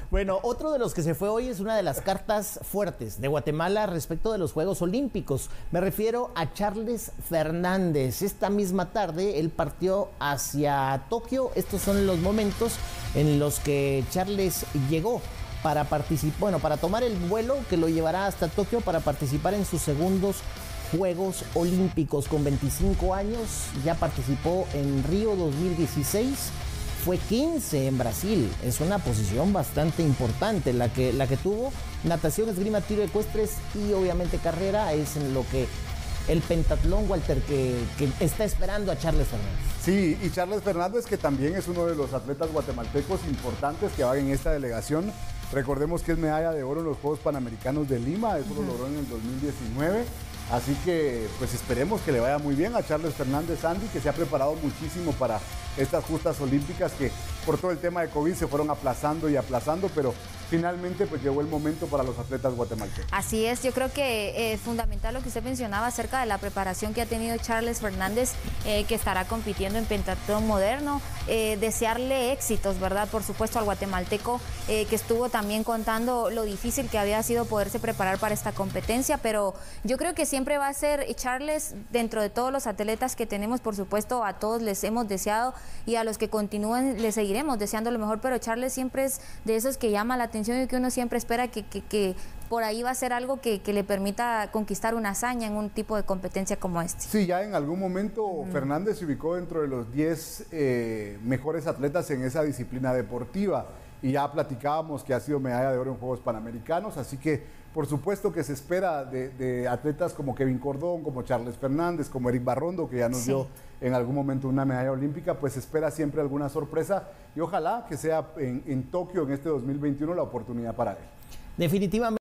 Bueno, otro de los que se fue hoy es una de las cartas fuertes de Guatemala respecto de los Juegos Olímpicos. Me refiero a Charles Fernández. Esta misma tarde él partió hacia Tokio. Estos son los momentos en los que Charles llegó para participar, bueno, para tomar el vuelo que lo llevará hasta Tokio para participar en sus segundos Juegos Olímpicos. Con 25 años ya participó en Río 2016. Fue 15 en Brasil, es una posición bastante importante la que tuvo. Natación, esgrima, tiro ecuestres y obviamente carrera es en lo que el pentatlón, Walter, que está esperando a Charles Fernández. Sí, y Charles Fernández, que también es uno de los atletas guatemaltecos importantes que van en esta delegación. Recordemos que es medalla de oro en los Juegos Panamericanos de Lima, eso lo logró en el 2019. Así que pues esperemos que le vaya muy bien a Charles Fernández, Andy, que se ha preparado muchísimo para estas justas olímpicas que por todo el tema de COVID se fueron aplazando y aplazando, pero finalmente pues llegó el momento para los atletas guatemaltecos. Así es, yo creo que es fundamental lo que usted mencionaba acerca de la preparación que ha tenido Charles Fernández, que estará compitiendo en pentatlón moderno. Desearle éxitos, ¿verdad? Por supuesto al guatemalteco, que estuvo también contando lo difícil que había sido poderse preparar para esta competencia, pero yo creo que siempre va a ser Charles, dentro de todos los atletas que tenemos, por supuesto, a todos les hemos deseado y a los que continúen les seguiremos deseando lo mejor, pero Charles siempre es de esos que llama la atención y que uno siempre espera que por ahí va a ser algo que le permita conquistar una hazaña en un tipo de competencia como este. Sí, ya en algún momento Fernández se ubicó dentro de los 10 mejores atletas en esa disciplina deportiva y ya platicábamos que ha sido medalla de oro en Juegos Panamericanos, así que por supuesto que se espera de atletas como Kevin Cordón, como Charles Fernández, como Eric Barrondo, que ya nos dio en algún momento una medalla olímpica, pues se espera siempre alguna sorpresa y ojalá que sea en Tokio en este 2021 la oportunidad para él. Definitivamente.